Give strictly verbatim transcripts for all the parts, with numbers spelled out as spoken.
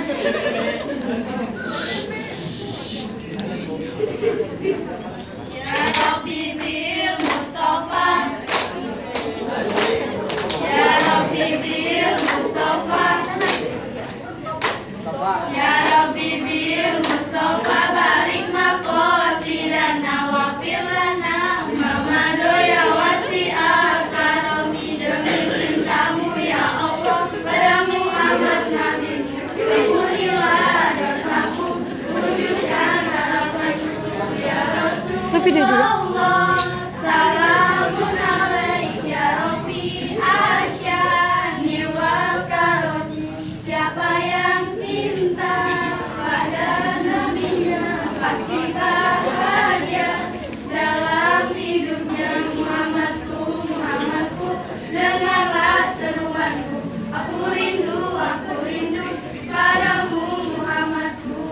Video juga. Salamun alaik ya Rabbi asyani wal karami. Siapa yang cinta pada nabinya pasti bahagia dalam hidupnya. Muhammadku, Muhammadku, dengarlah seruanku. Aku rindu, aku rindu padamu Muhammadku.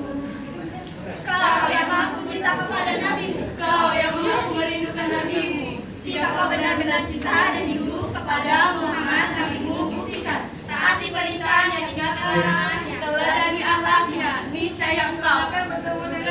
Kau yang aku cinta kepada nabimu, kau yang mengaku merindukan nabimu. Jika kau benar-benar cinta dan rindu kepada Muhammad, nabimu, buktikan taati perintahnya, tinggalkan larangannya, teladani akhlaknya. Niscaya engkau akan bertemu dengan